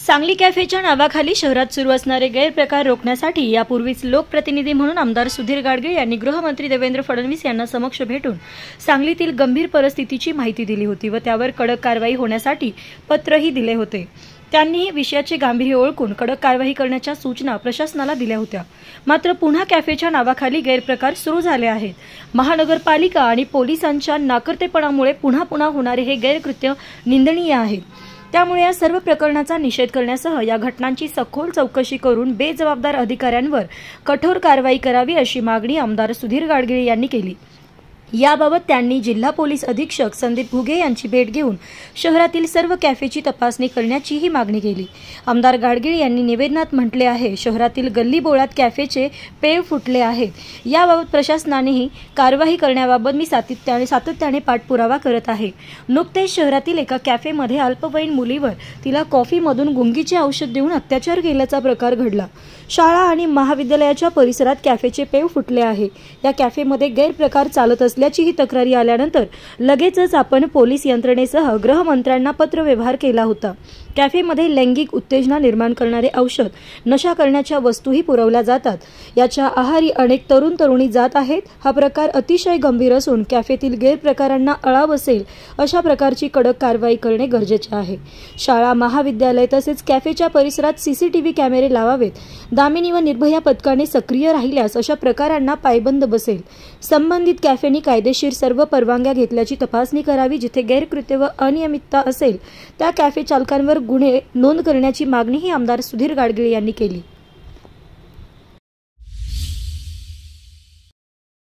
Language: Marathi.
सांगली कॅफेच्या नावाखाली शहरात सुरू असणारे गैरप्रकार रोखण्यासाठी यापूर्वीच लोकप्रतिनिधी म्हणून आमदार सुधीर गाडगीळ यांनी गृहमंत्री देवेंद्र फडणवीस यांना समक्ष भेटून सांगलीतील गंभीर परिस्थितीची माहिती दिली होती व त्यावर कडक कारवाई होण्यासाठी पत्रही दिले होते। त्यांनी विषयाचे गांभीर्य ओळखून कडक कारवाई करण्याच्या सूचना प्रशासनाला दिल्या होत्या। मात्र पुन्हा कॅफेच्या नावाखाली गैरप्रकार सुरू झाले आहेत। महानगरपालिका आणि पोलिसांच्या नाकर्तेपणामुळे पुन्हा होणारे हे गैरकृत्य निंदनीय आहे। त्यामुळे या सर्व प्रकरणाचा निषेध करण्यासह या घटनांची सखोल चौकशी करून बेजबाबदार अधिकाऱ्यांवर कठोर कारवाई करावी अशी मागणी आमदार सुधीर गाडगीळ यांनी केली। याबाबत त्यांनी जिल्हा पोलीस अधीक्षक संदीप घुगे यांची भेट घेऊन शहरातील सर्व कॅफेची तपासणी करण्याचीही मागणी केली। आमदार गाडगीळ यांनी निवेदनात म्हटले आहे, शहरातील गल्लीबोळात कॅफेचे पेव फुटले आहेत। याबाबत प्रशासनानेही कारवाई करण्याबाबत मी सातत्याने पाठपुरावा करत आहे। नुकतेच शहरातील एका कॅफेमध्ये अल्पवयीन मुलीवर तिला कॉफीमधून गुंगीचे औषध देऊन अत्याचार केल्याचा प्रकार घडला। शाळा आणि महाविद्यालयाच्या परिसरात कॅफेचे पेव फुटले आहे। या कॅफेमध्ये गैरप्रकार चालत असल्याची तक्रारी आल्यानंतर लगेचच आपण पोलीस यंत्रणेसह गृहमंत्र्यांना पत्रव्यवहार केला होता। कॅफेमध्ये लैंगिक उत्तेजना निर्माण करणारे औषध, नशा करण्याच्या वस्तूही पुरवल्या जातात। याच्या आहारी अनेक तरुण तरुणी जात आहेत। हा प्रकार अतिशय गंभीर असून कॅफेतील गैरप्रकारांना आळा बसेल अशा प्रकारची कडक कारवाई करणे गरजेचे आहे। शाळा, महाविद्यालय तसेच कॅफेच्या परिसरात सीसीटीव्ही कॅमेरे लावावेत। दामिनी व निर्भया पथकाने सक्रिय राहिल्यास अशा प्रकारांना पायबंद बसेल। संबंधित कॅफेनी कायदेशीर सर्व परवानग्या घेतल्याची तपासणी करावी। जिथे गैरकृत्य व अनियमितता असेल त्या कॅफे चालकांवर गुन्हे नोंद करण्याची मागणीही आमदार सुधीर गाडगीळ यांनी केली।